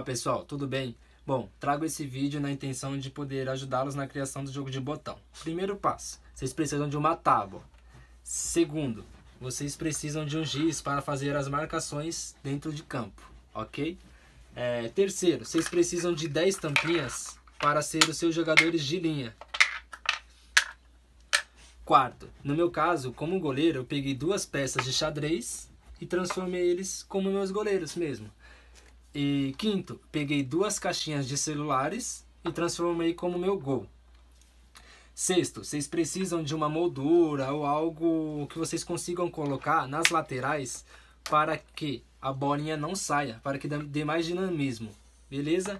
Fala pessoal, tudo bem? Bom, trago esse vídeo na intenção de poder ajudá-los na criação do jogo de botão. Primeiro passo, vocês precisam de uma tábua. Segundo, vocês precisam de um giz para fazer as marcações dentro de campo, ok? Terceiro, vocês precisam de 10 tampinhas para ser os seus jogadores de linha. Quarto, no meu caso, como goleiro, eu peguei 2 peças de xadrez e transformei eles como meus goleiros mesmo. E quinto, peguei 2 caixinhas de celulares e transformei como meu gol. Sexto, vocês precisam de uma moldura ou algo que vocês consigam colocar nas laterais para que a bolinha não saia, para que dê mais dinamismo, beleza?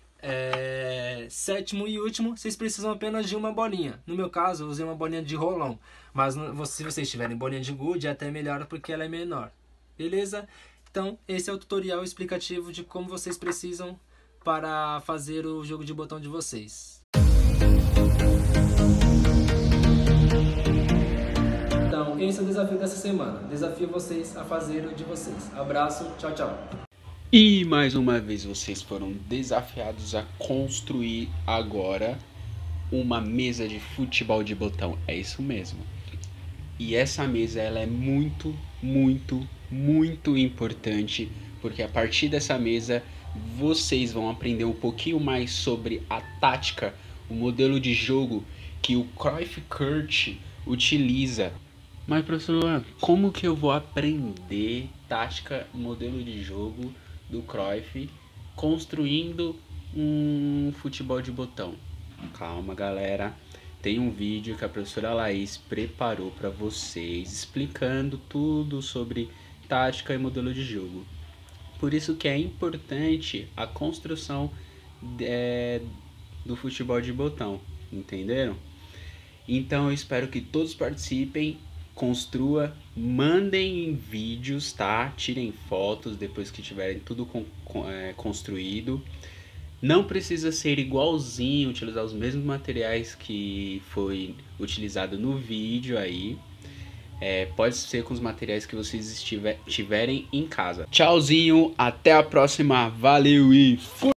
Sétimo e último, vocês precisam apenas de uma bolinha. No meu caso, eu usei uma bolinha de rolão, mas se vocês tiverem bolinha de gude, é até melhor porque ela é menor, beleza? Então, esse é o tutorial explicativo de como vocês precisam para fazer o jogo de botão de vocês. Então, esse é o desafio dessa semana. Desafio vocês a fazer o de vocês. Abraço, tchau, tchau. E mais uma vez vocês foram desafiados a construir agora uma mesa de futebol de botão. É isso mesmo. E essa mesa ela é muito importante, porque a partir dessa mesa vocês vão aprender um pouquinho mais sobre a tática, o modelo de jogo que o Cruyff Kurt utiliza. Mas professor Luan, como que eu vou aprender tática, modelo de jogo do Cruyff construindo um futebol de botão? Calma, galera. Tem um vídeo que a professora Laís preparou para vocês explicando tudo sobre tática e modelo de jogo. Por isso que é importante a construção do futebol de botão, entenderam? Então eu espero que todos participem, construa, mandem vídeos, tá? Tirem fotos depois que tiverem tudo construído. Não precisa ser igualzinho, utilizar os mesmos materiais que foi utilizado no vídeo aí. Pode ser com os materiais que vocês tiverem em casa. Tchauzinho, até a próxima, valeu e fui!